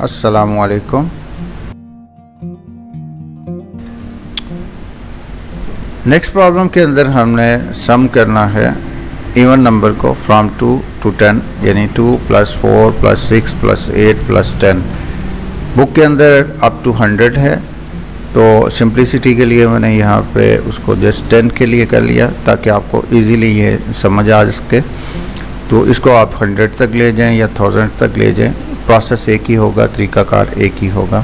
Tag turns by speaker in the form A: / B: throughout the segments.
A: अस्सलामुअलैकुम। Next problem के अंदर हमने सम करना है इवन नंबर को फ्रॉम 2 to 10, यानी 2 + 4 + 6 + 8 + 10। बुक के अंदर अप टू 100 है, तो सिंप्लिसिटी के लिए मैंने यहाँ पे उसको जस्ट 10 के लिए कर लिया ताकि आपको इजीली ये समझ आ सके। तो इसको आप 100 तक ले जाएं या 1000 तक ले जाएं, प्रोसेस एक ही होगा, तरीक़ाकार एक ही होगा।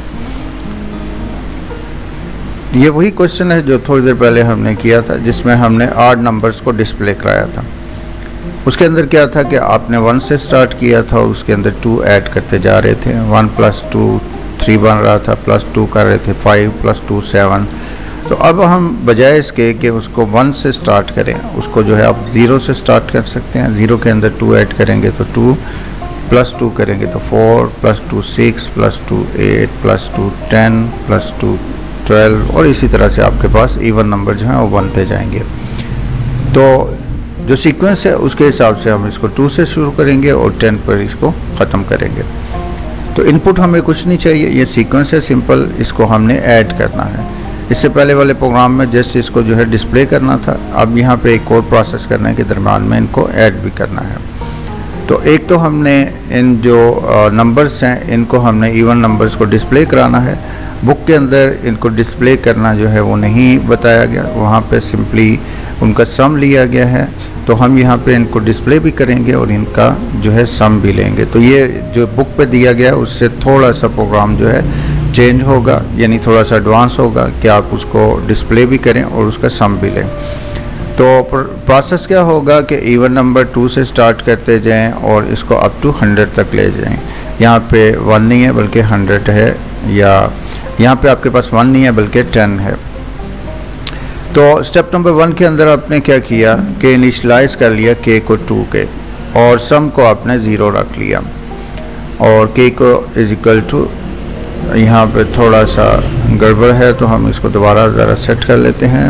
A: ये वही क्वेश्चन है जो थोड़ी देर पहले हमने किया था, जिसमें हमने ऑड नंबर्स को डिस्प्ले कराया था। उसके अंदर क्या था कि आपने 1 से स्टार्ट किया था, उसके अंदर 2 ऐड करते जा रहे थे। 1 + 2 3 बन रहा था, +2 कर रहे थे 5 + 2 7। तो अब हम बजाय इसके कि उसको 1 से स्टार्ट करें, उसको जो है आप 0 से स्टार्ट कर सकते हैं। 0 के अंदर 2 ऐड करेंगे तो 2 + 2 करेंगे तो 4 + 2 6 + 2 8 + 2 10 + 2 12, और इसी तरह से आपके पास इवन नंबर जो हैं वो बनते जाएंगे। तो जो सीक्वेंस है उसके हिसाब से हम इसको 2 से शुरू करेंगे और 10 पर इसको ख़त्म करेंगे। तो इनपुट हमें कुछ नहीं चाहिए, ये सीक्वेंस है सिंपल, इसको हमने ऐड करना है। इससे पहले वाले प्रोग्राम में जस्ट इसको जो है डिस्प्ले करना था, अब यहाँ पे एक और प्रोसेस करने के दरम्यान में इनको ऐड भी करना है। तो एक तो हमने इन जो नंबर्स हैं इनको हमने इवन नंबर्स को डिस्प्ले कराना है। बुक के अंदर इनको डिस्प्ले करना जो है वो नहीं बताया गया, वहाँ पे सिंपली उनका सम लिया गया है। तो हम यहाँ पे इनको डिस्प्ले भी करेंगे और इनका जो है सम भी लेंगे। तो ये जो बुक पे दिया गया है उससे थोड़ा सा प्रोग्राम जो है चेंज होगा, यानी थोड़ा सा एडवांस होगा कि आप उसको डिस्प्ले भी करें और उसका सम भी लें। तो प्रोसेस क्या होगा कि इवन नंबर 2 से स्टार्ट करते जाएं और इसको अप टू 100 तक ले जाएं। यहाँ पे 1 नहीं है बल्कि 100 है, या यहाँ पे आपके पास 1 नहीं है बल्कि 10 है। तो स्टेप नंबर 1 के अंदर आपने क्या किया कि इनिशलाइज कर लिया k को 2 के, और सम को आपने 0 रख लिया, और k को = यहाँ पे थोड़ा सा गड़बड़ है तो हम इसको दोबारा ज़रा सेट कर लेते हैं।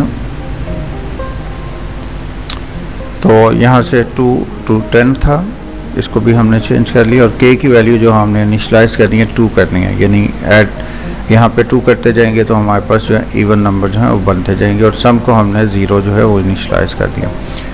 A: तो यहाँ से 2 to 10 था, इसको भी हमने चेंज कर लिया, और k की वैल्यू जो हमने इनिशलाइज करनी है 2 करनी है, यानी ऐड यहाँ पे 2 करते जाएंगे तो हमारे पास जो है इवन नंबर जो है वो बनते जाएंगे, और सम को हमने 0 जो है वो इनिशलाइज कर दिया।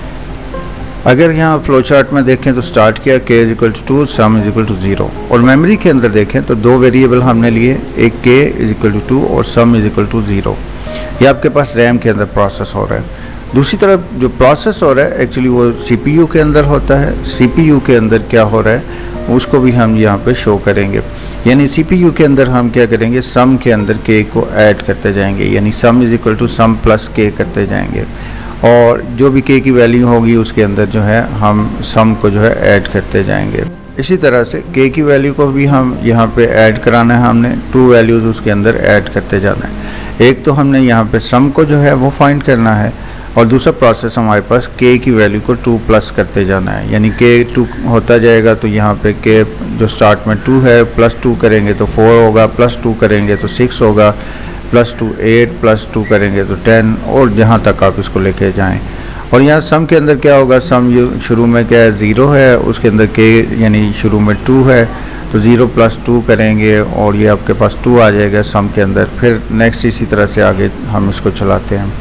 A: अगर यहाँ फ्लो चार्ट में देखें तो स्टार्ट किया k = 2, सम = 0, और मेमोरी के अंदर देखें तो 2 वेरिएबल हमने लिए, एक k = 2 और सम = 0। ये आपके पास रैम के अंदर प्रोसेस हो रहा है। दूसरी तरफ जो प्रोसेस हो रहा है एक्चुअली वो CPU के अंदर होता है। CPU के अंदर क्या हो रहा है उसको भी हम यहाँ पे शो करेंगे, यानी CPU के अंदर हम क्या करेंगे, सम के अंदर k को ऐड करते जाएंगे, यानी सम = सम + k करते जाएंगे, और जो भी k की वैल्यू होगी उसके अंदर जो है हम सम को जो है ऐड करते जाएंगे। इसी तरह से k की वैल्यू को भी हम यहाँ पे ऐड कराना है, हमने 2 वैल्यूज़ उसके अंदर ऐड करते जाना है। एक तो हमने यहाँ पे सम को जो है वो फाइंड करना है, और दूसरा प्रोसेस हमारे पास k की वैल्यू को 2+ करते जाना है, यानी k 2 होता जाएगा। तो यहाँ पे k जो स्टार्ट में 2 है, +2 करेंगे तो 4 होगा, +2 करेंगे तो 6 होगा, +2 8 +2 करेंगे तो 10, और जहाँ तक आप इसको लेके जाएं। और यहाँ सम के अंदर क्या होगा, सम शुरू में क्या है 0 है, उसके अंदर k यानी शुरू में 2 है, तो 0 + 2 करेंगे और ये आपके पास 2 आ जाएगा सम के अंदर। फिर नेक्स्ट इसी तरह से आगे हम इसको चलाते हैं।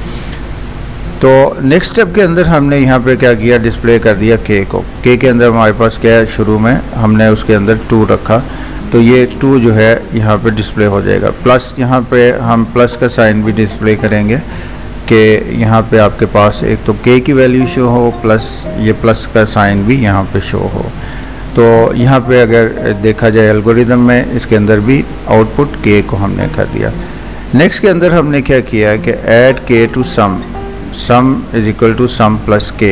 A: तो नेक्स्ट स्टेप के अंदर हमने यहाँ पे क्या किया, डिस्प्ले कर दिया k को। k के अंदर हमारे पास क्या है, शुरू में हमने उसके अंदर 2 रखा, तो ये 2 जो है यहाँ पे डिस्प्ले हो जाएगा। प्लस यहाँ पे हम प्लस का साइन भी डिस्प्ले करेंगे कि यहाँ पे आपके पास एक तो k की वैल्यू शो हो, प्लस ये प्लस का साइन भी यहाँ पे शो हो। तो यहाँ पे अगर देखा जाए एल्गोरिदम में, इसके अंदर भी आउटपुट k को हमने कर दिया। नेक्स्ट के अंदर हमने क्या किया कि add k to sum, sum = sum + k,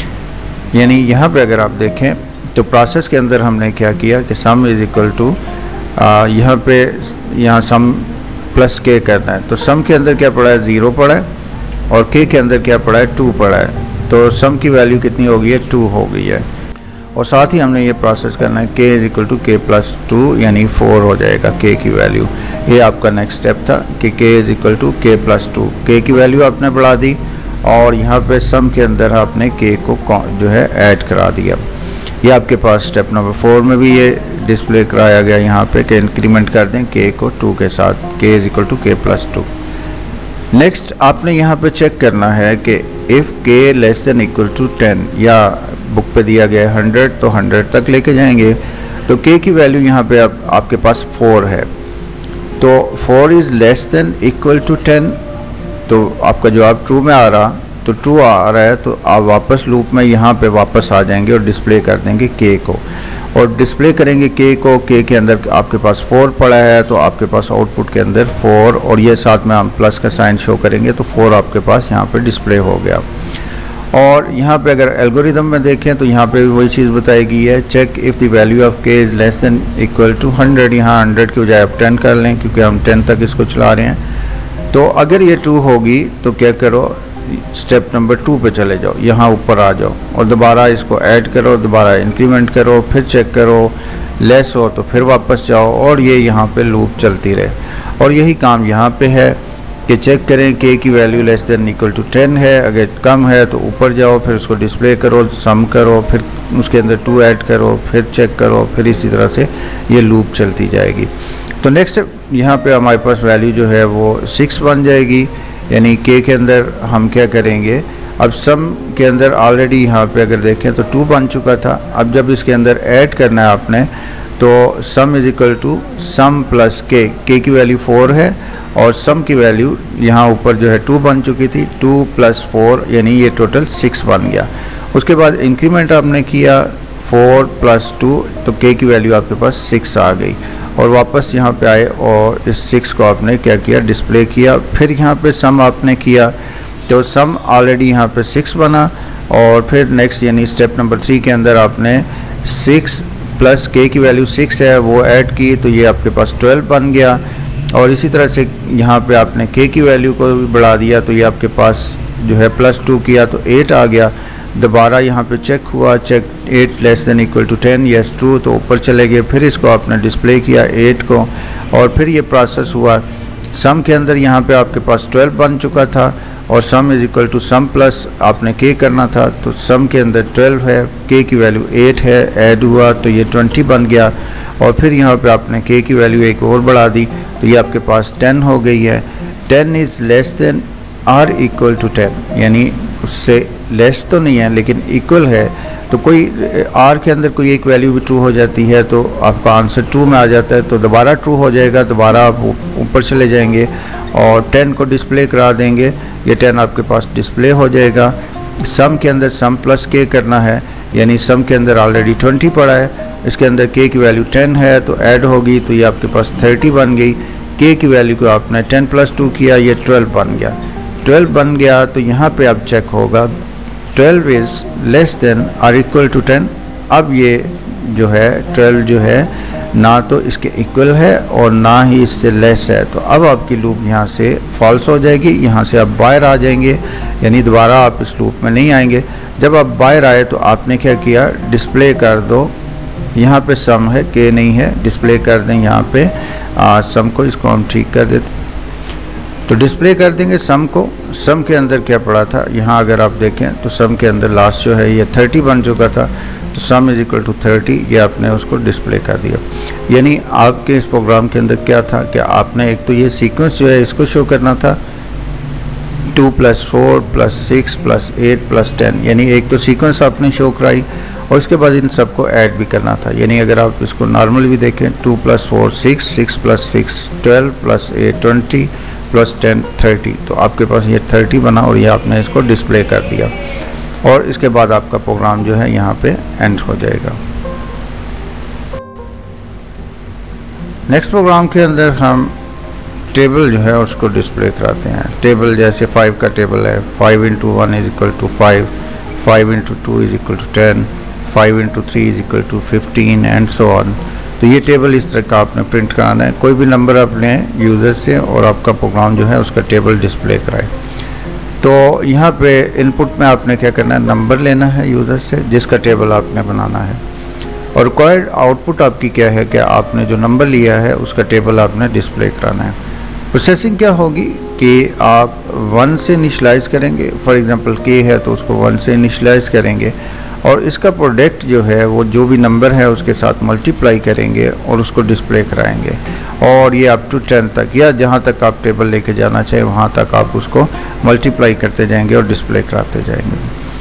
A: यानी यहाँ पे अगर आप देखें तो प्रोसेस के अंदर हमने क्या किया कि सम = यहाँ पे यहाँ सम + k करना है। तो सम के अंदर क्या पड़ा है, 0 पड़ा है, और k के अंदर क्या पड़ा है, 2 पड़ा है। तो सम की वैल्यू कितनी हो गई है, 2 हो गई है। और साथ ही हमने ये प्रोसेस करना है k = k + 2, यानी 4 हो जाएगा k की वैल्यू। ये आपका नेक्स्ट स्टेप था कि k = k + 2, k की वैल्यू आपने बढ़ा दी, और यहाँ पे सम के अंदर आपने k को जो है ऐड करा दिया। ये आपके पास स्टेप नंबर 4 में भी ये डिस्प्ले कराया गया यहाँ पे कि इंक्रीमेंट कर दें k को 2 के साथ, k is equal to k plus 2। Next आपने यहाँ पे चेक करना है कि if k less than equal to 10, या बुक पे दिया गया है 100 तो 100 तक लेके जाएंगे। तो k की वैल्यू यहाँ पे आपके पास 4 है, तो 4 is less than equal to 10, तो आपका जवाब ट्रू में आ रहा, तो ट्रू आ रहा है तो आप वापस लूप में यहाँ पे वापस आ जाएंगे और डिस्प्ले कर देंगे k को, और डिस्प्ले करेंगे k को। k के अंदर आपके पास 4 पड़ा है, तो आपके पास आउटपुट के अंदर 4, और ये साथ में हम प्लस का साइन शो करेंगे तो 4 आपके पास यहाँ पे डिस्प्ले हो गया। और यहाँ पे अगर एल्गोरिदम में देखें तो यहाँ पे भी वही चीज़ बताई गई है, check if the value of k is less than equal to 100। यहाँ 100 की बजाय आप 10 कर लें क्योंकि हम 10 तक इसको चला रहे हैं। तो अगर ये ट्रू होगी तो क्या करो, स्टेप नंबर 2 पे चले जाओ, यहाँ ऊपर आ जाओ और दोबारा इसको ऐड करो, दोबारा इंक्रीमेंट करो, फिर चेक करो, लेस हो तो फिर वापस जाओ, और ये यहाँ पे लूप चलती रहे। और यही काम यहाँ पे है कि चेक करें k की value less than equal to 10 है, अगर कम है तो ऊपर जाओ, फिर उसको डिस्प्ले करो, सम करो, फिर उसके अंदर 2 ऐड करो, फिर चेक करो, फिर इसी तरह से ये लूप चलती जाएगी। तो नेक्स्ट यहाँ पे हमारे पास वैल्यू जो है वो 6 बन जाएगी, यानी k के अंदर हम क्या करेंगे, अब सम के अंदर ऑलरेडी यहाँ पे अगर देखें तो 2 बन चुका था। अब जब इसके अंदर ऐड करना है आपने, तो sum is equal to sum plus k की वैल्यू 4 है और सम की वैल्यू यहाँ ऊपर जो है 2 बन चुकी थी, 2 प्लस 4 यानी ये टोटल 6 बन गया। उसके बाद इंक्रीमेंट आपने किया 4 प्लस 2, तो k की वैल्यू आपके पास 6 आ गई, और वापस यहाँ पे आए और इस 6 को आपने क्या किया, डिस्प्ले किया। फिर यहाँ पे सम आपने किया तो सम ऑलरेडी यहाँ पे 6 बना, और फिर नेक्स्ट यानी स्टेप नंबर 3 के अंदर आपने 6 प्लस k की वैल्यू 6 है वो ऐड की, तो ये आपके पास 12 बन गया। और इसी तरह से यहाँ पे आपने k की वैल्यू को भी बढ़ा दिया, तो ये आपके पास जो है प्लस 2 किया तो 8 आ गया। दोबारा यहाँ पे चेक हुआ, check 8 less than equal to 10, yes true, तो ऊपर चले गए। फिर इसको आपने डिस्प्ले किया 8 को, और फिर ये प्रोसेस हुआ। सम के अंदर यहाँ पे आपके पास 12 बन चुका था, और sum is equal to sum plus आपने k करना था, तो सम के अंदर 12 है, k की वैल्यू 8 है, ऐड हुआ तो ये 20 बन गया। और फिर यहाँ पे आपने k की वैल्यू एक और बढ़ा दी, तो ये आपके पास 10 हो गई है। 10 is less than or equal to 10, यानी उससे लेस तो नहीं है लेकिन इक्वल है, तो कोई r के अंदर कोई एक वैल्यू भी ट्रू हो जाती है तो आपका आंसर ट्रू में आ जाता है, तो दोबारा ट्रू हो जाएगा। दोबारा आप ऊपर चले जाएंगे और 10 को डिस्प्ले करा देंगे, ये 10 आपके पास डिस्प्ले हो जाएगा। सम के अंदर सम प्लस k करना है, यानी सम के अंदर ऑलरेडी 20 पड़ा है, इसके अंदर k की वैल्यू 10 है तो ऐड होगी, तो ये आपके पास 30 बन गई। k की वैल्यू को आपने 10 प्लस 2 किया, ये 12 बन गया। 12 बन गया तो यहाँ पे अब चेक होगा 12 is less than or equal to 10। अब ये जो है 12 जो है ना तो इसके इक्वल है और ना ही इससे लेस है, तो अब आपकी लूप यहाँ से फॉल्स हो जाएगी, यहाँ से आप बाहर आ जाएंगे, यानी दोबारा आप इस लूप में नहीं आएंगे। जब आप बाहर आए तो आपने क्या किया, डिस्प्ले कर दो, यहाँ पे सम है k नहीं है, डिस्प्ले कर दें यहाँ पे सम को, इसको हम ठीक कर देते, तो डिस्प्ले कर देंगे सम को। सम के अंदर क्या पड़ा था, यहाँ अगर आप देखें तो सम के अंदर लास्ट जो है ये 30 बन चुका था, तो सम इज इक्वल टू 30, ये आपने उसको डिस्प्ले कर दिया। यानी आपके इस प्रोग्राम के अंदर क्या था कि आपने एक तो ये सीक्वेंस जो है इसको शो करना था, 2 प्लस 4 प्लस 6 प्लस 8 प्लस 10, यानी एक तो सीक्वेंस आपने शो कराई, और उसके बाद इन सबको ऐड भी करना था। यानी अगर आप इसको नॉर्मल भी देखें, 2 प्लस 4 6, 6 प्लस 6 12 प्लस 8 20 प्लस 10 30, तो आपके पास ये 30 बना और ये आपने इसको डिस्प्ले कर दिया, और इसके बाद आपका प्रोग्राम जो है यहाँ पे एंड हो जाएगा। नेक्स्ट प्रोग्राम के अंदर हम टेबल जो है उसको डिस्प्ले कराते हैं। टेबल जैसे 5 का टेबल है, 5 into 1 is equal to 5, 5 into 2 is equal to 10, 5 into 3 is equal to 15 and so on. तो ये टेबल इस तरह का आपने प्रिंट कराना है। कोई भी नंबर आप लें यूज़र से और आपका प्रोग्राम जो है उसका टेबल डिस्प्ले कराए। तो यहाँ पे इनपुट में आपने क्या करना है, नंबर लेना है यूज़र से जिसका टेबल आपने बनाना है, और रिक्वायर्ड आउटपुट आपकी क्या है कि आपने जो नंबर लिया है उसका टेबल आपने डिस्प्ले कराना है। प्रोसेसिंग क्या होगी कि आप 1 से इनिशलाइज करेंगे, फॉर एग्जांपल k है तो उसको 1 से इनिशलाइज करेंगे, और इसका प्रोडक्ट जो है वो जो भी नंबर है उसके साथ मल्टीप्लाई करेंगे और उसको डिस्प्ले कराएंगे, और ये अप टू 10 तक या जहाँ तक आप टेबल लेके जाना चाहें वहाँ तक आप उसको मल्टीप्लाई करते जाएंगे और डिस्प्ले कराते जाएंगे।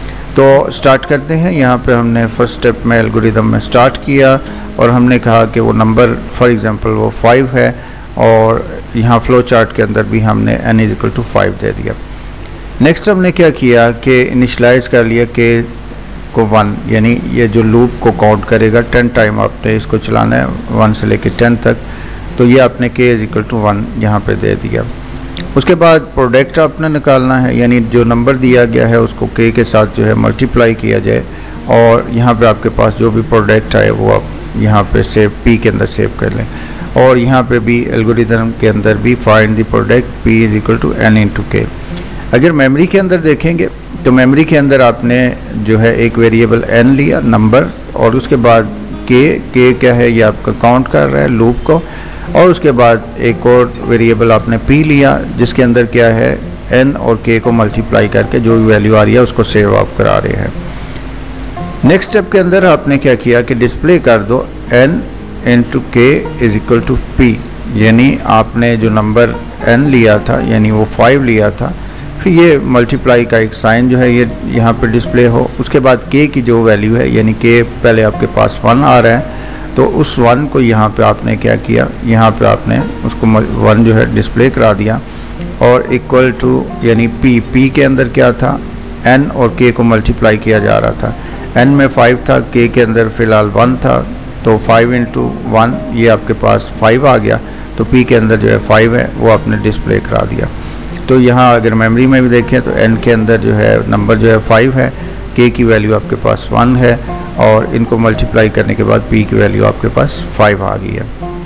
A: तो स्टार्ट करते हैं। यहाँ पे हमने फर्स्ट स्टेप में एल्गोरिदम में स्टार्ट किया और हमने कहा कि वो नंबर फॉर एग्जांपल वो 5 है, और यहाँ फ्लो चार्ट के अंदर भी हमने n = 5 दे दिया। नेक्स्ट हमने क्या किया कि इनिशलाइज कर लिया k को 1, यानी ये जो लूप को काउंट करेगा 10 टाइम आपने इसको चलाना है 1 से लेके 10 तक, तो ये आपने k = 1 यहाँ पे दे दिया। उसके बाद प्रोडक्ट आपने निकालना है, यानी जो नंबर दिया गया है उसको k के साथ जो है मल्टीप्लाई किया जाए, और यहाँ पे आपके पास जो भी प्रोडक्ट आए वो आप यहाँ पे सेव p के अंदर सेव कर लें। और यहाँ पे भी एल्गोरिदम के अंदर भी find the product p = n × k। अगर मेमोरी के अंदर देखेंगे तो मेमोरी के अंदर आपने जो है एक वेरिएबल n लिया नंबर, और उसके बाद k क्या है ये आपका काउंट कर रहा है लूप को, और उसके बाद एक और वेरिएबल आपने p लिया जिसके अंदर क्या है n और k को मल्टीप्लाई करके जो भी वैल्यू आ रही है उसको सेव आप करा रहे हैं। नेक्स्ट स्टेप के अंदर आपने क्या किया कि डिस्प्ले कर दो n × k = p, यानी आपने जो नंबर n लिया था यानी वो 5 लिया था, फिर ये मल्टीप्लाई का एक साइन जो है ये यहाँ पे डिस्प्ले हो। उसके बाद k की जो वैल्यू है यानी k पहले आपके पास 1 आ रहा है, तो उस 1 को यहाँ पे आपने क्या किया, यहाँ पे आपने उसको 1 जो है डिस्प्ले करा दिया, और इक्वल टू यानी p के अंदर क्या था n और k को मल्टीप्लाई किया जा रहा था। n में 5 था, k के अंदर फ़िलहाल 1 था, तो 5 × 1 ये आपके पास 5 आ गया, तो p के अंदर जो है 5 है वो आपने डिस्प्ले करा दिया। तो यहाँ अगर मेमोरी में भी देखें तो n के अंदर जो है नंबर जो है 5 है, k की वैल्यू आपके पास 1 है, और इनको मल्टीप्लाई करने के बाद p की वैल्यू आपके पास 5 आ गई है।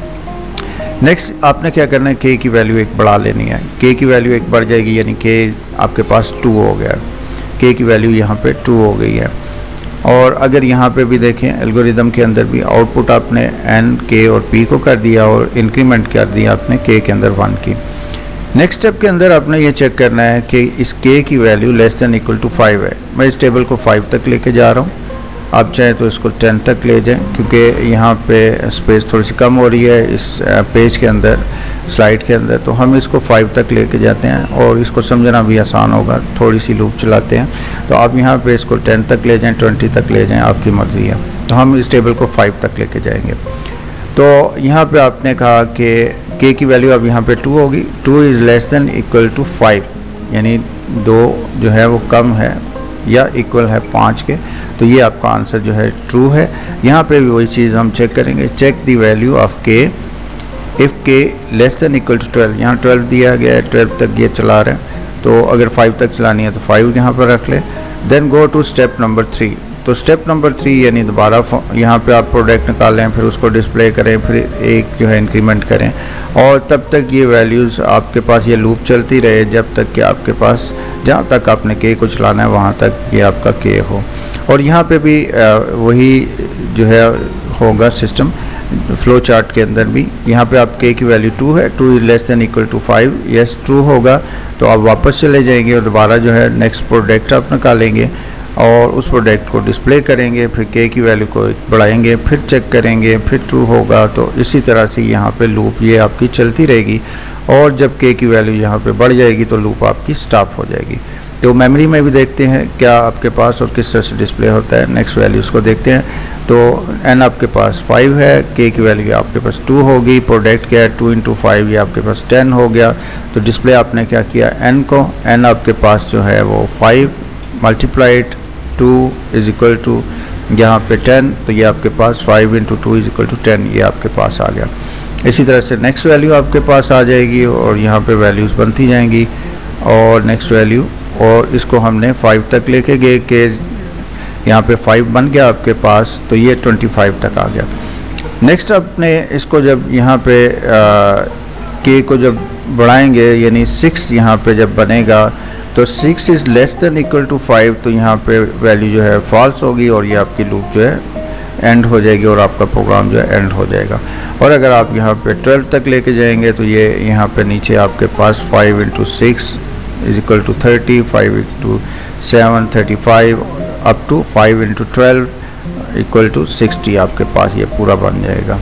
A: नेक्स्ट आपने क्या करना है, k की वैल्यू एक बढ़ा लेनी है। k की वैल्यू एक बढ़ जाएगी यानी k आपके पास 2 हो गया, k की वैल्यू यहाँ पे 2 हो गई है। और अगर यहाँ पे भी देखें एल्गोरिदम के अंदर भी आउटपुट आपने n, k और p को कर दिया और इंक्रीमेंट कर दिया आपने k के अंदर 1 की। नेक्स्ट स्टेप के अंदर आपने ये चेक करना है कि इस k की वैल्यू <= 5 है। मैं इस टेबल को 5 तक लेके जा रहा हूँ, आप चाहें तो इसको 10 तक ले जाएं, क्योंकि यहाँ पे स्पेस थोड़ी सी कम हो रही है इस पेज के अंदर, स्लाइड के अंदर, तो हम इसको 5 तक लेके जाते हैं और इसको समझना भी आसान होगा। थोड़ी सी लूप चलाते हैं, तो आप यहाँ पे इसको 10 तक ले जाएं, 20 तक ले जाएं, आपकी मर्ज़ी है। तो हम इस टेबल को 5 तक लेके जाएंगे। तो यहाँ पे आपने कहा कि k की वैल्यू अब यहाँ पे 2 होगी, 2 > 5, यानी 2 जो है वो कम है या इक्वल है 5 के, तो ये आपका आंसर जो है ट्रू है। यहाँ पे भी वही चीज़ हम चेक करेंगे, check the value of k if k <= 12। यहाँ 12 दिया गया है, 12 तक ये चला रहे हैं, तो अगर 5 तक चलानी है तो 5 यहाँ पर रख ले। Then go to step number 3। तो स्टेप नंबर 3 यानी दोबारा यहाँ पे आप प्रोडक्ट निकालें, फिर उसको डिस्प्ले करें, फिर एक जो है इंक्रीमेंट करें, और तब तक ये वैल्यूज़ आपके पास ये लूप चलती रहे जब तक कि आपके पास जहाँ तक आपने k को चलाना है वहाँ तक ये आपका k हो। और यहाँ पे भी वही जो है होगा सिस्टम फ्लो चार्ट के अंदर भी। यहाँ पे आप k की वैल्यू 2 है, 2 <= 5, यस ट्रू होगा, तो आप वापस चले जाएंगे और दोबारा जो है नेक्स्ट प्रोडक्ट आप निकालेंगे और उस प्रोडक्ट को डिस्प्ले करेंगे, फिर k की वैल्यू को बढ़ाएंगे, फिर चेक करेंगे, फिर ट्रू होगा। तो इसी तरह से यहाँ पे लूप ये आपकी चलती रहेगी, और जब k की वैल्यू यहाँ पे बढ़ जाएगी तो लूप आपकी स्टॉप हो जाएगी। तो मेमोरी में भी देखते हैं क्या आपके पास और किस तरह से डिस्प्ले होता है। नेक्स्ट वैल्यूज़ को देखते हैं। तो n आपके पास 5 है, k की वैल्यू आपके पास 2 होगी, प्रोडक्ट क्या है 2 × 5, ये आपके पास 10 हो गया। तो डिस्प्ले आपने क्या किया n को, n आपके पास जो है वो 5 मल्टीप्लाइड 2 = यहाँ पे 10, तो ये आपके पास 5 × 2 = 10, ये आपके पास आ गया। इसी तरह से नेक्स्ट वैल्यू आपके पास आ जाएगी और यहाँ पे वैल्यूज़ बनती जाएंगी, और नेक्स्ट वैल्यू, और इसको हमने 5 तक लेके गए कि यहाँ पे 5 बन गया आपके पास, तो ये 25 तक आ गया। नेक्स्ट आपने इसको जब यहाँ पे k को जब बढ़ाएंगे यानी 6 यहाँ पे जब बनेगा, तो 6 <= 5, तो यहाँ पे वैल्यू जो है फॉल्स होगी और ये आपकी लूप जो है एंड हो जाएगी और आपका प्रोग्राम जो है एंड हो जाएगा। और अगर आप यहाँ पे 12 तक लेके जाएंगे तो ये यहाँ पे नीचे आपके पास 5 × 6 = 30, 5 × 7 35, up to 5 into 12 equal to 60 आपके पास ये पूरा बन जाएगा।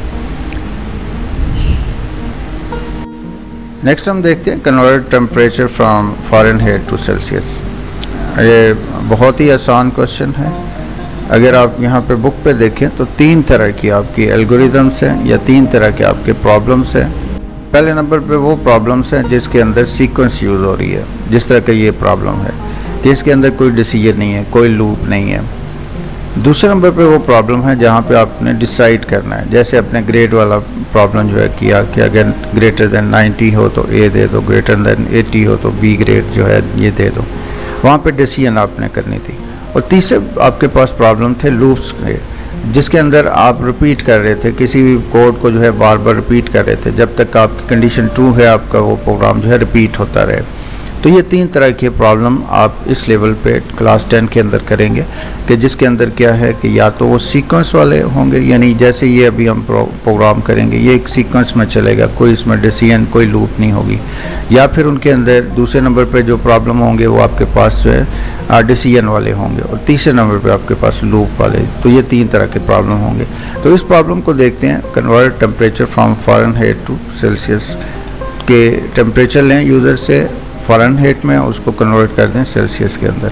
A: नेक्स्ट हम देखते हैं convert temperature from Fahrenheit to Celsius. ये बहुत ही आसान क्वेश्चन है। अगर आप यहाँ पे बुक पे देखें तो 3 तरह की आपकी एल्गोरिदम्स हैं या 3 तरह के आपके प्रॉब्लम्स हैं। पहले नंबर पे वो प्रॉब्लम्स हैं जिसके अंदर सीक्वेंस यूज़ हो रही है, जिस तरह का ये प्रॉब्लम है कि इसके अंदर कोई डिसीजन नहीं है, कोई लूप नहीं है। दूसरे नंबर पे वो प्रॉब्लम है जहाँ पे आपने डिसाइड करना है, जैसे अपने ग्रेड वाला प्रॉब्लम जो है किया कि अगर ग्रेटर देन 90 हो तो ए दे दो, ग्रेटर देन 80 हो तो बी ग्रेड जो है ये दे दो, वहाँ पे डिसीजन आपने करनी थी। और तीसरे आपके पास प्रॉब्लम थे लूप्स के, जिसके अंदर आप रिपीट कर रहे थे, किसी भी कोड को जो है बार बार रिपीट कर रहे थे जब तक आपकी कंडीशन ट्रू है, आपका वो प्रोग्राम जो है रिपीट होता रहे। तो ये 3 तरह के प्रॉब्लम आप इस लेवल पे क्लास 10 के अंदर करेंगे कि जिसके अंदर क्या है कि या तो वो सीक्वेंस वाले होंगे, यानी जैसे ये अभी हम प्रोग्राम करेंगे ये एक सीक्वेंस में चलेगा, कोई इसमें डिसीजन कोई लूप नहीं होगी, या फिर उनके अंदर दूसरे नंबर पे जो प्रॉब्लम होंगे वो आपके पास जो है डिसीजन वाले होंगे, और तीसरे नंबर पे आपके पास लूप वाले। तो ये 3 तरह के प्रॉब्लम होंगे। तो इस प्रॉब्लम को देखते हैं, convert temperature from Fahrenheit to Celsius के टेम्परेचर लें यूज़र से फ़ारेनहाइट में, उसको कन्वर्ट कर दें सेल्सियस के अंदर।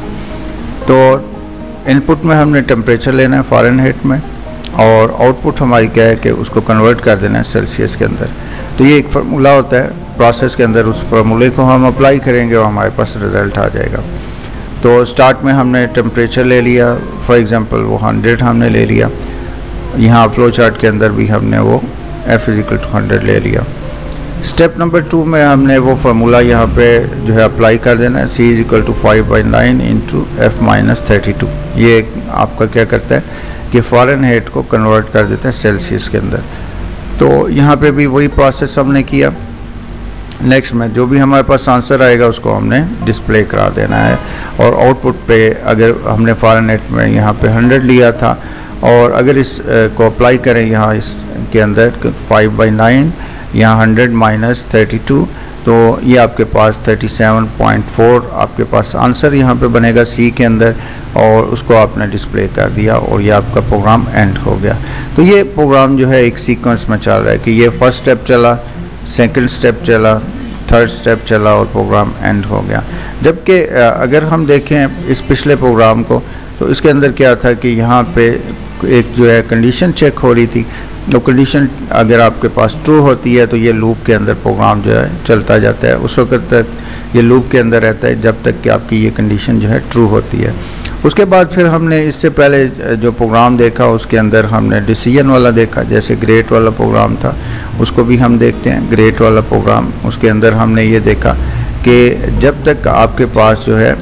A: तो इनपुट में हमने टेम्परेचर लेना है फ़ारेनहाइट में, और आउटपुट हमारी क्या है कि उसको कन्वर्ट कर देना है सेल्सियस के अंदर। तो ये एक फार्मूला होता है प्रोसेस के अंदर, उस फार्मूले को हम अप्लाई करेंगे और हमारे पास रिज़ल्ट आ जाएगा। तो स्टार्ट में हमने टेम्परेचर ले लिया, फॉर एग्ज़ाम्पल वो 100 हमने ले लिया। यहाँ फ्लो चार्ट के अंदर भी हमने वो F = 100 ले लिया। स्टेप नंबर 2 में हमने वो फार्मूला यहाँ पे जो है अप्लाई कर देना है, C = 5/9 इंटू F - 32। ये आपका क्या करता है कि फ़ारेनहाइट को कन्वर्ट कर देता है सेल्सियस के अंदर। तो यहाँ पे भी वही प्रोसेस हमने किया। नेक्स्ट में जो भी हमारे पास आंसर आएगा उसको हमने डिस्प्ले करा देना है, और आउटपुट पे अगर हमने फ़ारेनहाइट में यहाँ पे 100 लिया था, और अगर इस को अप्लाई करें यहाँ इसके अंदर 5/9 यहाँ 100 - 32, तो ये आपके पास 37.4 आपके पास आंसर यहाँ पे बनेगा C के अंदर, और उसको आपने डिस्प्ले कर दिया और ये आपका प्रोग्राम एंड हो गया। तो ये प्रोग्राम जो है एक सीक्वेंस में चल रहा है कि ये फर्स्ट स्टेप चला, सेकंड स्टेप चला, थर्ड स्टेप चला और प्रोग्राम एंड हो गया। जबकि अगर हम देखें इस पिछले प्रोग्राम को, तो इसके अंदर क्या था कि यहाँ पे एक जो है कंडीशन चेक हो रही थी। तो कंडीशन अगर आपके पास ट्रू होती है तो ये लूप के अंदर प्रोग्राम जो है चलता जाता है, उस वक्त तक ये लूप के अंदर रहता है जब तक कि आपकी ये कंडीशन जो है ट्रू होती है। उसके बाद फिर हमने इससे पहले जो प्रोग्राम देखा उसके अंदर हमने डिसीजन वाला देखा, जैसे ग्रेट वाला प्रोग्राम था, उसको भी हम देखते हैं। ग्रेट वाला प्रोग्राम, उसके अंदर हमने ये देखा कि जब तक आपके पास जो है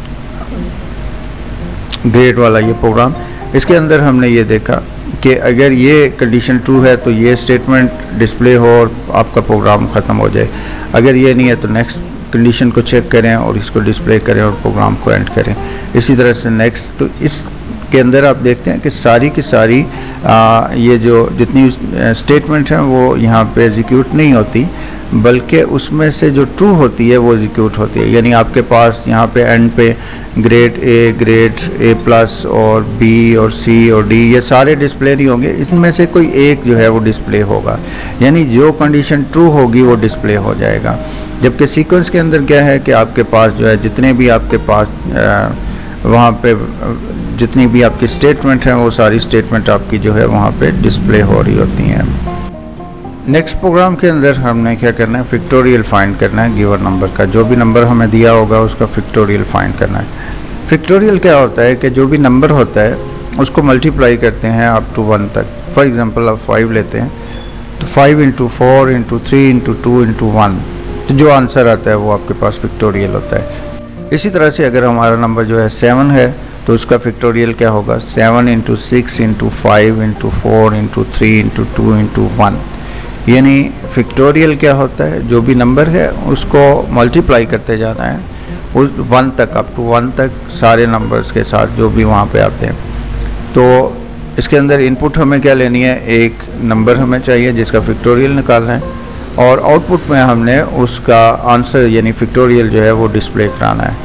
A: ग्रेट वाला ये प्रोग्राम, इसके अंदर हमने ये देखा कि अगर ये कंडीशन ट्रू है तो ये स्टेटमेंट डिस्प्ले हो और आपका प्रोग्राम ख़त्म हो जाए। अगर ये नहीं है तो नेक्स्ट कंडीशन को चेक करें और इसको डिस्प्ले करें और प्रोग्राम को एंड करें। इसी तरह से नेक्स्ट, तो इसके अंदर आप देखते हैं कि सारी की सारी ये जो जितनी स्टेटमेंट हैं वो यहाँ पे एग्जीक्यूट नहीं होती, बल्कि उसमें से जो ट्रू होती है वो एग्जीक्यूट होती है। यानी आपके पास यहाँ पे एंड पे ग्रेड A+ और B और C और D ये सारे डिस्प्ले नहीं होंगे, इसमें से कोई एक जो है वो डिस्प्ले होगा, यानी जो कंडीशन ट्रू होगी वो डिस्प्ले हो जाएगा। जबकि सीक्वेंस के अंदर क्या है कि आपके पास जो है जितने भी आपके पास वहाँ पे जितनी भी आपकी स्टेटमेंट हैं वो सारी स्टेटमेंट आपकी जो है वहाँ पे डिस्प्ले हो रही होती हैं। नेक्स्ट प्रोग्राम के अंदर हमने क्या करना है, फैक्टोरियल फाइंड करना है गिवन नंबर का। जो भी नंबर हमें दिया होगा उसका फैक्टोरियल फाइंड करना है। फैक्टोरियल क्या होता है कि जो भी नंबर होता है उसको मल्टीप्लाई करते हैं अप टू 1 तक। फॉर एग्जांपल आप 5 लेते हैं तो 5 × 4 × 3 × 2 × 1, तो जो आंसर आता है वो आपके पास फैक्टोरियल होता है। इसी तरह से अगर हमारा नंबर जो है 7 है तो उसका फैक्टोरियल क्या होगा, 7 × 6 × 5 × 4 × 3 × 2 × 1। यानी फैक्टोरियल क्या होता है, जो भी नंबर है उसको मल्टीप्लाई करते जाना है उस 1 तक, अप टू 1 तक सारे नंबर्स के साथ जो भी वहाँ पे आते हैं। तो इसके अंदर इनपुट हमें क्या लेनी है, एक नंबर हमें चाहिए जिसका फैक्टोरियल निकालना है, और आउटपुट में हमने उसका आंसर यानी फैक्टोरियल जो है वो डिस्प्ले कराना है।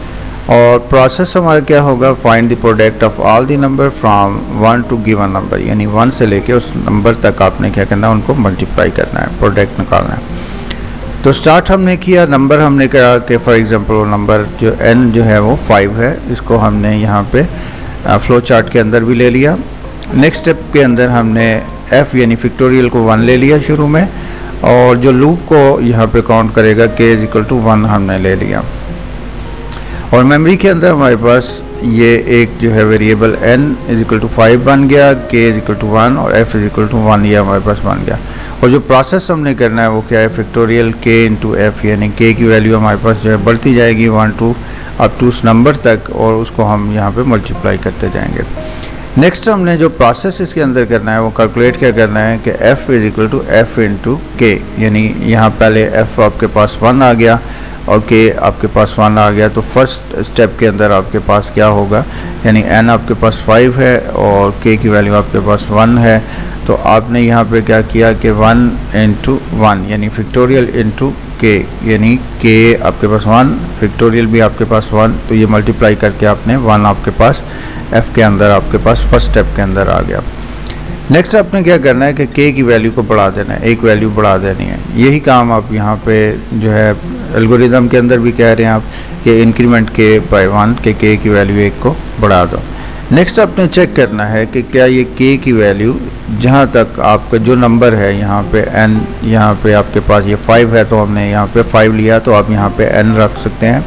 A: और प्रोसेस हमारा क्या होगा, find the product of all the number from 1 to given number, यानी 1 से लेके उस नंबर तक आपने क्या करना है, उनको मल्टीप्लाई करना है, प्रोडक्ट निकालना है। तो स्टार्ट हमने किया, नंबर हमने कहा कि फॉर एग्जांपल वो नंबर जो n जो है वो 5 है, इसको हमने यहाँ पे फ्लो चार्ट के अंदर भी ले लिया। नेक्स्ट स्टेप के अंदर हमने f यानी फैक्टोरियल को 1 ले लिया शुरू में, और जो लूप को यहाँ पे काउंट करेगा k इज इक्वल टू 1 हमने ले लिया। और मेमोरी के अंदर हमारे पास ये एक जो है variable n is equal to 5 बन गया, k इज इक्वल टू 1 और f इज इक्वल टू 1 ये हमारे पास बन गया। और जो प्रोसेस हमने करना है वो क्या है, फैक्टोरियल k इंटू f, यानी k की वैल्यू हमारे पास जो है बढ़ती जाएगी 1 टू अप टू उस नंबर तक, और उसको हम यहाँ पे मल्टीप्लाई करते जाएंगे। नेक्स्ट हमने जो प्रोसेस इसके अंदर करना है वो कैलकुलेट क्या करना है कि f is equal to f into k, यानी यहाँ पहले f आपके पास 1 आ गया और k आपके पास 1 आ गया, तो फर्स्ट स्टेप के अंदर आपके पास क्या होगा, यानी n आपके पास 5 है और k की वैल्यू आपके पास 1 है, तो आपने यहाँ पे क्या किया कि 1 इंटू 1 यानी फैक्टोरियल इंटू k, यानी k आपके पास 1, फैक्टोरियल भी आपके पास 1, तो ये मल्टीप्लाई करके आपने 1 आपके पास f के अंदर आपके पास फर्स्ट स्टेप के अंदर आ गया। नेक्स्ट आपने क्या करना है कि k की वैल्यू को बढ़ा देना है, एक वैल्यू बढ़ा देनी है। यही काम आप यहाँ पे जो है एल्गोरिदम के अंदर भी कह रहे हैं आप कि इंक्रीमेंट k बाय 1 के k की वैल्यू 1 को बढ़ा दो। नेक्स्ट आपने चेक करना है कि क्या ये k की वैल्यू जहाँ तक आपका जो नंबर है यहाँ पे n, यहाँ पे आपके पास ये 5 है तो हमने यहाँ पे 5 लिया, तो आप यहाँ पे n रख सकते हैं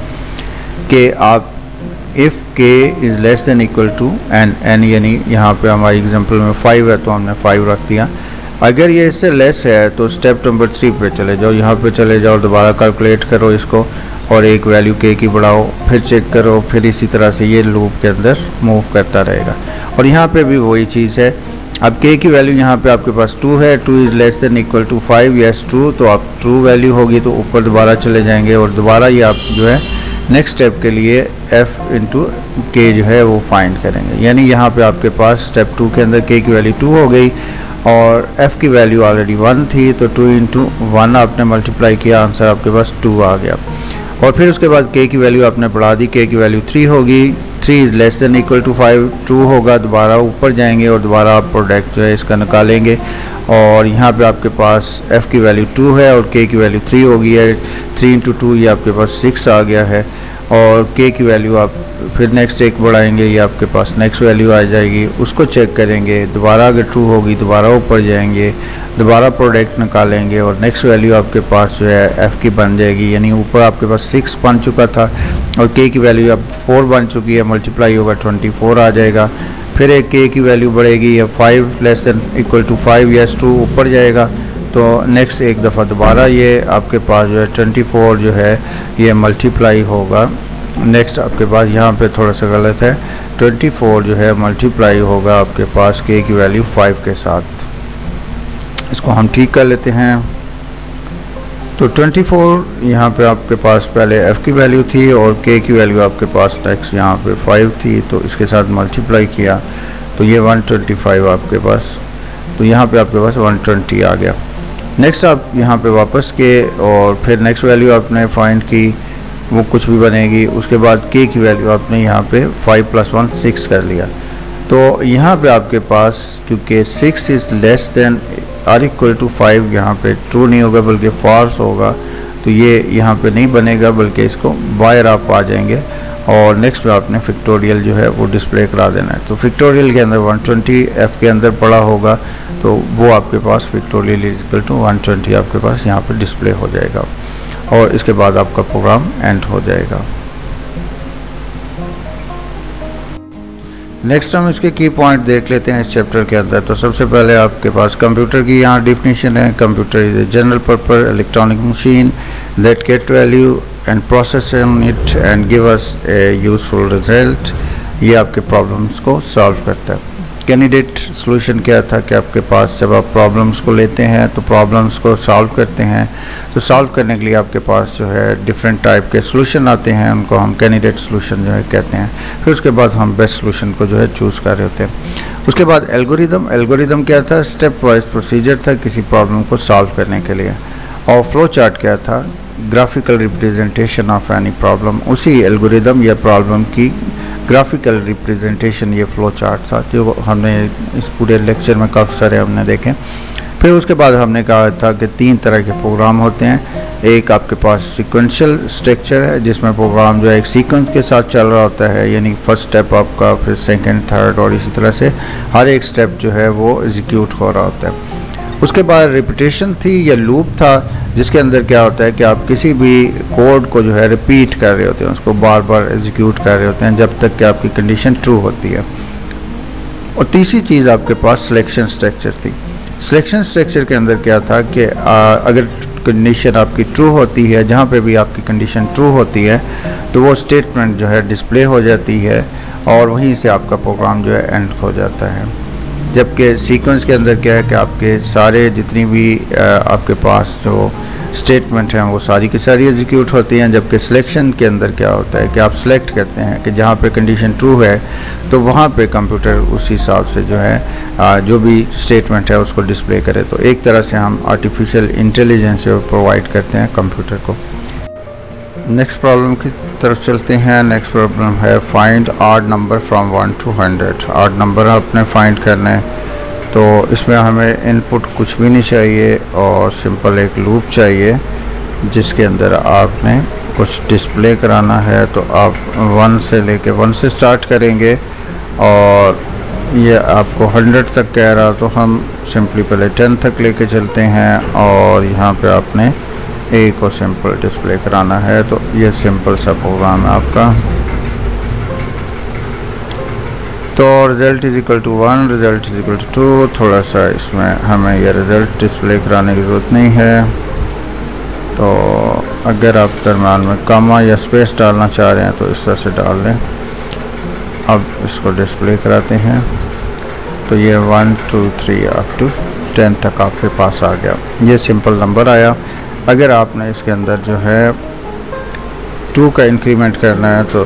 A: कि आप if k is less than equal to n यानी यहाँ पे हमारी एग्जांपल में 5 है तो हमने 5 रख दिया। अगर ये इससे लेस है तो स्टेप नंबर 3 पे चले जाओ, यहाँ पे चले जाओ, दोबारा कैलकुलेट करो इसको और एक वैल्यू k की बढ़ाओ, फिर चेक करो, फिर इसी तरह से ये लूप के अंदर मूव करता रहेगा। और यहाँ पे भी वही चीज़ है, अब k की वैल्यू यहाँ पे आपके पास 2 है, 2 is less than equal to 5, yes true, तो आप ट्रू वैल्यू होगी तो ऊपर दोबारा चले जाएंगे और दोबारा ये आप जो है नेक्स्ट स्टेप के लिए f इंटू k जो है वो फाइंड करेंगे। यानी यहाँ पे आपके पास स्टेप 2 के अंदर k की वैल्यू 2 हो गई और f की वैल्यू ऑलरेडी 1 थी, तो 2 इंटू 1 आपने मल्टीप्लाई किया, आंसर आपके पास 2 आ गया। और फिर उसके बाद k की वैल्यू आपने बढ़ा दी, k की वैल्यू 3 होगी, 3 is less than equal to 5, true होगा, दोबारा ऊपर जाएंगे और दोबारा आप प्रोडक्ट जो है इसका निकालेंगे और यहाँ पे आपके पास f की वैल्यू 2 है और k की वैल्यू 3 हो गई है, 3 इंटू 2 ये आपके पास 6 आ गया है। और k की वैल्यू आप फिर नेक्स्ट एक बढ़ाएंगे, ये आपके पास नेक्स्ट वैल्यू आ जाएगी, उसको चेक करेंगे, दोबारा अगर ट्रू होगी दोबारा ऊपर जाएंगे, दोबारा प्रोडक्ट निकालेंगे और नेक्स्ट वैल्यू आपके पास जो है f की बन जाएगी, यानी ऊपर आपके पास 6 बन चुका था और k की वैल्यू अब 4 बन चुकी है, मल्टीप्लाई होगा 24 आ जाएगा। फिर एक k की वैल्यू बढ़ेगी, या 5 less than equal to 5, yes true, ऊपर जाएगा, तो नेक्स्ट एक दफ़ा दोबारा ये आपके पास जो है 24 जो है ये मल्टीप्लाई होगा। नेक्स्ट आपके पास यहाँ पे थोड़ा सा गलत है, 24 जो है मल्टीप्लाई होगा आपके पास k की वैल्यू 5 के साथ। इसको हम ठीक कर लेते हैं। तो 24 यहाँ पे आपके पास पहले f की वैल्यू थी और k की वैल्यू आपके पास नेक्स्ट यहाँ पे 5 थी, तो इसके साथ मल्टीप्लाई किया तो ये 125 आपके पास, तो यहाँ पे आपके पास 120 आ गया। नेक्स्ट आप यहाँ पे वापस के और फिर नेक्स्ट वैल्यू आपने फाइंड की, वो कुछ भी बनेगी, उसके बाद k की वैल्यू आपने यहाँ पे 5 + 1 6 कर लिया। तो यहाँ पे आपके पास क्योंकि 6 is less than or equal to 5 यहाँ पे ट्रू नहीं होगा बल्कि फॉल्स होगा, तो ये यहाँ पे नहीं बनेगा बल्कि इसको बाहर आप आ जाएंगे और नेक्स्ट में आपने फैक्टोरियल जो है वो डिस्प्ले करा देना है। तो फैक्टोरियल के अंदर 120 f के अंदर पड़ा होगा तो वो आपके पास फैक्टोरियल इज इक्वल टू 120 आपके पास यहाँ पे डिस्प्ले हो जाएगा और इसके बाद आपका प्रोग्राम एंड हो जाएगा। नेक्स्ट हम इसके की पॉइंट देख लेते हैं इस चैप्टर के अंदर। तो सबसे पहले आपके पास कंप्यूटर की यहाँ डिफिनीशन है। Computer is a general purpose electronic machine that get value and process it and give us a useful result. ये आपके प्रॉब्लम्स को सॉल्व करता है। कैंडिडेट सॉल्यूशन क्या था कि आपके पास जब आप प्रॉब्लम्स को लेते हैं तो प्रॉब्लम्स को सॉल्व करते हैं, तो सॉल्व करने के लिए आपके पास जो है डिफरेंट टाइप के सॉल्यूशन आते हैं, उनको हम कैंडिडेट सॉल्यूशन जो है कहते हैं। फिर उसके बाद हम बेस्ट सॉल्यूशन को जो है चूज़ कर रहे होते हैं। उसके बाद एल्गोरिदम क्या था, स्टेप वाइज प्रोसीजर था किसी प्रॉब्लम को सॉल्व करने के लिए। और फ्लो चार्ट क्या था, graphical representation of any problem, उसी एल्गोरिदम या प्रॉब्लम की ग्राफिकल रिप्रेजेंटेशन ये फ्लो चार्ट था, जो हमने इस पूरे लेक्चर में काफ़ी सारे हमने देखे। फिर उसके बाद हमने कहा था कि 3 तरह के प्रोग्राम होते हैं। एक आपके पास सीक्वेंशियल स्ट्रक्चर है, जिसमें प्रोग्राम जो है एक सीक्वेंस के साथ चल रहा होता है, यानी फर्स्ट स्टेप आपका, फिर सेकंड, थर्ड, और इसी तरह से हर एक स्टेप जो है वो एग्जीक्यूट हो रहा होता है। उसके बाद रिपीटेशन थी या लूप था, जिसके अंदर क्या होता है कि आप किसी भी कोड को जो है रिपीट कर रहे होते हैं, उसको बार बार एग्जीक्यूट कर रहे होते हैं जब तक कि आपकी कंडीशन ट्रू होती है। और तीसरी चीज़ आपके पास सिलेक्शन स्ट्रक्चर थी। सिलेक्शन स्ट्रक्चर के अंदर क्या था कि अगर कंडीशन आपकी ट्रू होती है, जहाँ पे भी आपकी कंडीशन ट्रू होती है, तो वो स्टेटमेंट जो है डिस्प्ले हो जाती है और वहीं से आपका प्रोग्राम जो है एंड हो जाता है। जबकि सीक्वेंस के अंदर क्या है कि आपके सारे जितनी भी आपके पास जो स्टेटमेंट हैं वो सारी की सारी एग्जीक्यूट होती हैं। जबकि सिलेक्शन के अंदर क्या होता है कि आप सिलेक्ट करते हैं कि जहाँ पे कंडीशन ट्रू है तो वहाँ पे कंप्यूटर उस हिसाब से जो है जो भी स्टेटमेंट है उसको डिस्प्ले करे। तो एक तरह से हम आर्टिफिशियल इंटेलिजेंस प्रोवाइड करते हैं कंप्यूटर को। नेक्स्ट प्रॉब्लम की तरफ चलते हैं। नेक्स्ट प्रॉब्लम है find odd number from 1 to 100। Odd number आपने फाइंड करना है, तो इसमें हमें इनपुट कुछ भी नहीं चाहिए और सिंपल एक लूप चाहिए जिसके अंदर आपने कुछ डिस्प्ले कराना है। तो आप 1 से लेके 1 से स्टार्ट करेंगे और ये आपको 100 तक कह रहा, तो हम सिंपली पहले 10 तक लेके चलते हैं और यहाँ पे आपने ए को सिंपल डिस्प्ले कराना है। तो ये सिंपल सा प्रोग्राम है आपका। तो result is equal to 1, result is equal to 2। थोड़ा सा इसमें हमें यह रिज़ल्ट डिस्प्ले कराने की ज़रूरत नहीं है। तो अगर आप दरम्यान में कॉमा या स्पेस डालना चाह रहे हैं तो इस तरह से डाल लें। अब इसको डिस्प्ले कराते हैं। तो ये 1 2 3 अप टू 10 तक आपके पास आ गया। ये सिंपल नंबर आया। अगर आपने इसके अंदर जो है 2 का इंक्रीमेंट करना है तो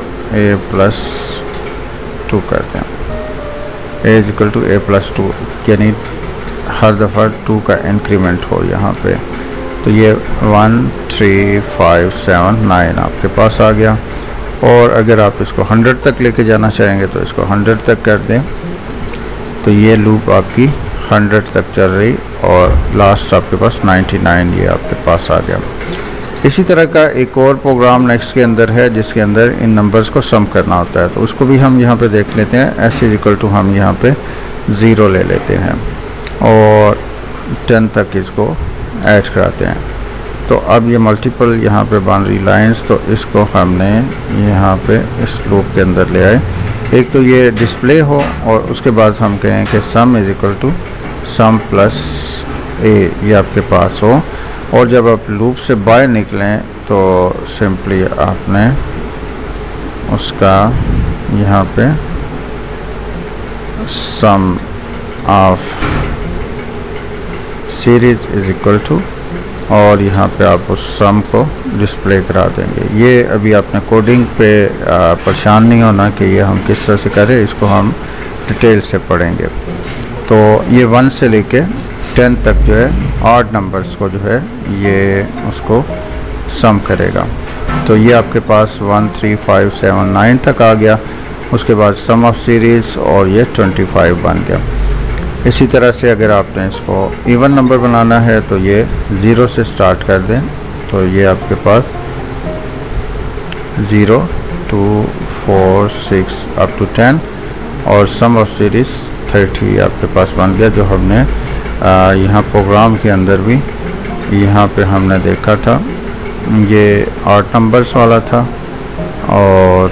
A: a+2 करते हैं। a is equal to a+2, यानी हर दफ़ा 2 का इंक्रीमेंट हो यहाँ पे। तो ये 1 3 5 7 9 आपके पास आ गया। और अगर आप इसको 100 तक लेके जाना चाहेंगे तो इसको 100 तक कर दें। तो ये लूप आपकी 100 तक चल रही और लास्ट आपके पास 99 ये आपके पास आ गया। इसी तरह का एक और प्रोग्राम नेक्स्ट के अंदर है जिसके अंदर इन नंबर्स को सम करना होता है। तो उसको भी हम यहाँ पे देख लेते हैं। s इज इक्वल टू हम यहाँ पे 0 ले लेते हैं और 10 तक इसको ऐड कराते हैं। तो अब ये मल्टीपल यहाँ पे बाउंड्री लाइंस, तो इसको हमने यहाँ पे इस लूप के अंदर ले आए। एक तो ये डिस्प्ले हो और उसके बाद हम कहें कि sum is equal to sum plus a, ये आपके पास हो। और जब आप लूप से बाहर निकलें तो सिंपली आपने उसका यहाँ पे sum of series is equal to, और यहाँ पे आप उस सम को डिस्प्ले करा देंगे। ये अभी आपने कोडिंग पे परेशान नहीं होना कि ये हम किस तरह से करें, इसको हम डिटेल से पढ़ेंगे। तो ये 1 से लेके 10 तक जो है ऑड नंबर्स को जो है ये उसको सम करेगा। तो ये आपके पास 1 3 5 7 9 तक आ गया। उसके बाद सम ऑफ सीरीज़ और ये 25 बन गया। इसी तरह से अगर आपने इसको इवन नंबर बनाना है तो ये 0 से स्टार्ट कर दें। तो ये आपके पास 0 2 4 6 अप टू 10 और सम ऑफ सीरीज़ 30 आपके पास बन गया, जो हमने यहाँ प्रोग्राम के अंदर भी यहाँ पे हमने देखा था। ये ऑड नंबर्स वाला था और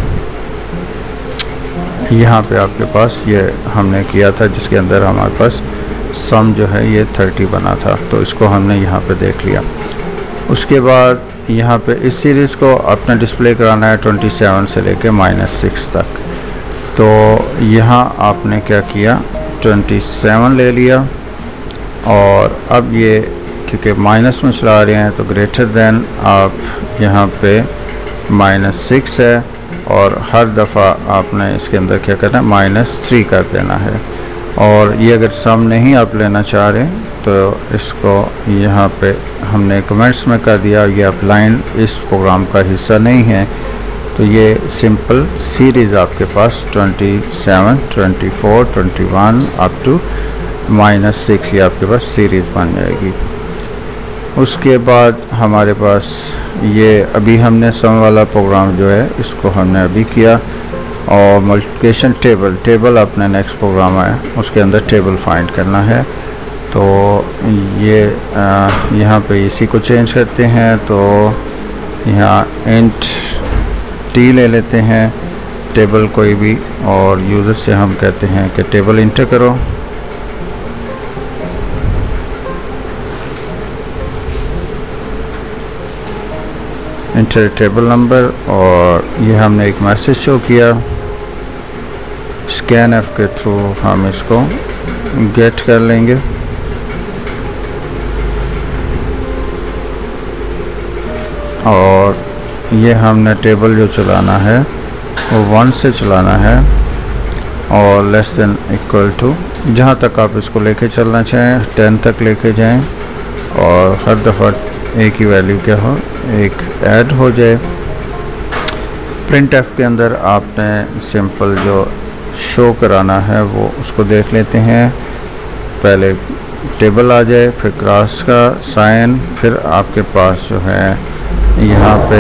A: यहाँ पे आपके पास ये हमने किया था जिसके अंदर हमारे पास सम जो है ये 30 बना था। तो इसको हमने यहाँ पे देख लिया। उसके बाद यहाँ पे इस सीरीज़ को अपना डिस्प्ले कराना है 27 से लेके -6 तक। तो यहाँ आपने क्या किया, 27 ले लिया और अब ये क्योंकि माइनस में चला रहे हैं तो ग्रेटर देन आप यहाँ पे -6 है और हर दफ़ा आपने इसके अंदर क्या करना है, -3 कर देना है। और ये अगर सम नहीं आप लेना चाह रहे तो इसको यहाँ पे हमने कमेंट्स में कर दिया। ये अब लाइन इस प्रोग्राम का हिस्सा नहीं है, तो ये सिंपल सीरीज़ आपके पास 27, 24, 21 अप टू -6 ये आपके पास सीरीज़ बन जाएगी। उसके बाद हमारे पास ये अभी हमने सम वाला प्रोग्राम जो है इसको हमने अभी किया, और मल्टीप्लिकेशन टेबल अपने नेक्स्ट प्रोग्राम है उसके अंदर टेबल फाइंड करना है। तो ये यहाँ पे इसी को चेंज करते हैं, तो यहाँ इंट टी ले लेते हैं टेबल कोई भी, और यूज़र से हम कहते हैं कि टेबल इंटर करो। इंटर टेबल नंबर, और ये हमने एक मैसेज शो किया। स्कैन एफ के थ्रू हम इसको गेट कर लेंगे, और ये हमने टेबल जो चलाना है वो 1 से चलाना है, और लेस देन इक्वल टू जहाँ तक आप इसको लेके चलना चाहें 10 तक लेके जाएं, और हर दफ़ा एक ही वैल्यू क्या हो, एक ऐड हो जाए। प्रिंट एफ के अंदर आपने सिंपल जो शो कराना है वो उसको देख लेते हैं। पहले टेबल आ जाए, फिर क्रॉस का साइन, फिर आपके पास जो है यहाँ पे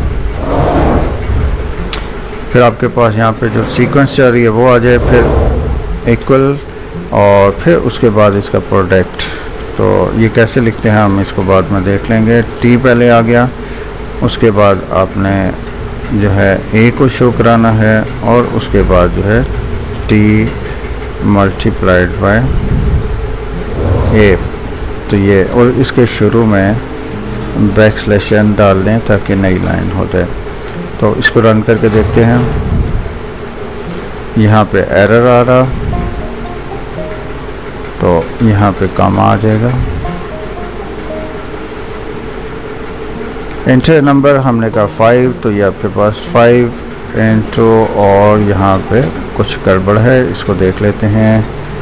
A: फिर आपके पास यहाँ पे जो सीक्वेंस चल रही है वो आ जाए, फिर इक्वल, और फिर उसके बाद इसका प्रोडक्ट। तो ये कैसे लिखते हैं हम इसको बाद में देख लेंगे। टी पहले आ गया, उसके बाद आपने जो है ए को शो कराना है, और उसके बाद जो है टी मल्टीप्लाइड बाय ए। तो ये, और इसके शुरू में बैकस्लैश डाल दें ताकि नई लाइन हो जाए। तो इसको रन करके देखते हैं। यहाँ पे एरर आ रहा, तो यहाँ पे काम आ जाएगा। इंटर नंबर हमने कहा 5, तो ये आपके पास 5 इंटू, और यहाँ पे कुछ गड़बड़ है, इसको देख लेते हैं।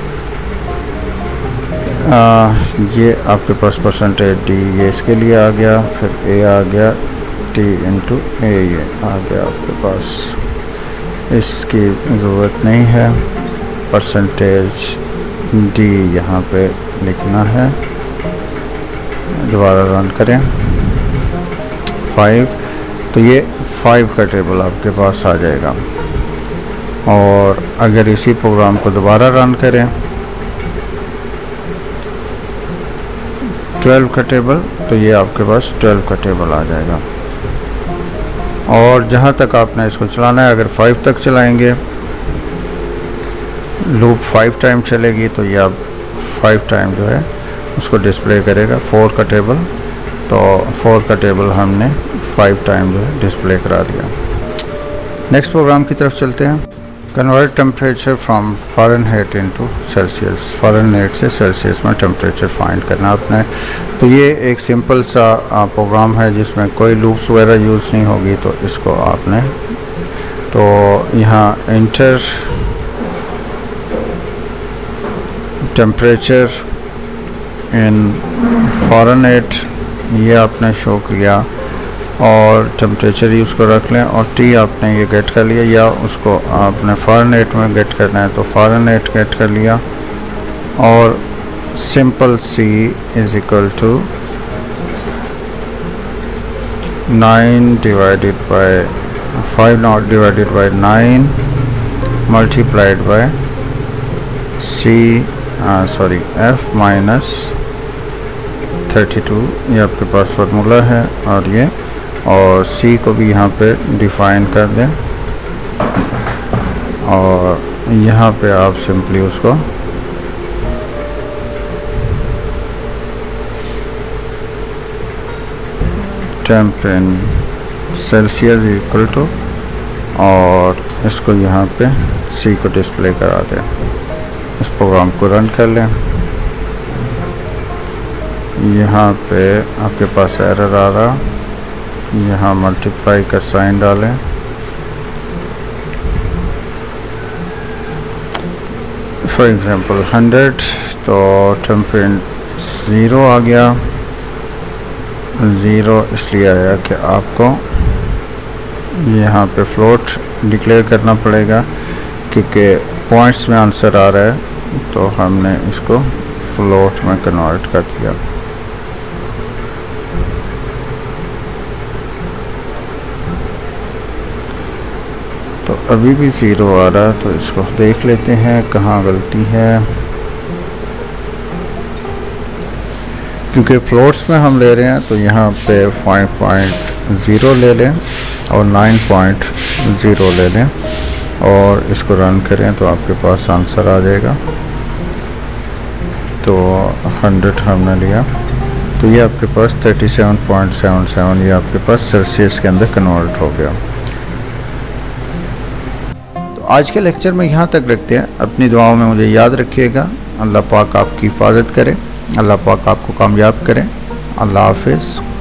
A: ये आपके पास परसेंटेज डी ये इसके लिए आ गया, फिर ए आ गया, टी इंटू ए ये आ गया आपके पास। इसकी ज़रूरत नहीं है, परसेंटेज डी यहाँ पे लिखना है। दोबारा रन करें 5, तो ये 5 का टेबल आपके पास आ जाएगा। और अगर इसी प्रोग्राम को दोबारा रन करें 12 का टेबल, तो ये आपके पास 12 का टेबल आ जाएगा। और जहाँ तक आपने इसको चलाना है, अगर 5 तक चलाएंगे, लूप 5 टाइम चलेगी, तो ये आप 5 टाइम जो है उसको डिस्प्ले करेगा 4 का टेबल। तो 4 का टेबल हमने 5 टाइम जो है डिस्प्ले करा दिया। नेक्स्ट प्रोग्राम की तरफ चलते हैं। Convert temperature from Fahrenheit into Celsius. Fahrenheit से सेल्सियस में टेम्परेचर फाइंड करना आपने। तो ये एक सिंपल सा प्रोग्राम है जिसमें कोई लूप्स वगैरह यूज़ नहीं होगी। तो इसको आपने, तो यहाँ इंटर टेम्परेचर इन फ़ारेनहाइट ये आपने शो किया, और टेम्परेचर यूज़ को रख लें, और टी आपने ये गेट कर लिया, या उसको आपने फ़ारेनहाइट में गेट करना है तो फ़ारेनहाइट गेट कर लिया। और simple C is equal to 9 divided by 5 not divided by 9 multiplied by C sorry F minus 32, ये आपके पास फार्मूला है। और ये, और सी को भी यहाँ पे डिफ़ाइन कर दें, और यहाँ पे आप सिंपली उसको temp in Celsius equal to, और इसको यहाँ पे सी को डिस्प्ले करा दें। इस प्रोग्राम को रन कर लें। यहाँ पे आपके पास एरर आ रहा, यहाँ मल्टीप्लाई का साइन डालें, फॉर एग्जांपल 100, तो टेम्प इन ज़ीरो आ गया। ज़ीरो इसलिए आया कि आपको यहाँ पे फ्लोट डिक्लेयर करना पड़ेगा, क्योंकि पॉइंट्स में आंसर आ रहा है, तो हमने इसको फ्लोट में कन्वर्ट कर दिया। तो अभी भी ज़ीरो आ रहा है, तो इसको देख लेते हैं कहाँ गलती है। क्योंकि फ्लोट्स में हम ले रहे हैं तो यहाँ पे 5.0 ले लें और 9.0 ले लें और इसको रन करें तो आपके पास आंसर आ जाएगा। तो 100 हमने लिया, तो ये आपके पास 37.77 ये आपके पास सेल्सियस के अंदर कन्वर्ट हो गया। आज के लेक्चर में यहाँ तक रखते हैं। अपनी दुआओं में मुझे याद रखिएगा। अल्लाह पाक आपकी हिफाजत करे, अल्लाह पाक आपको कामयाब करें। अल्लाह हाफिज़।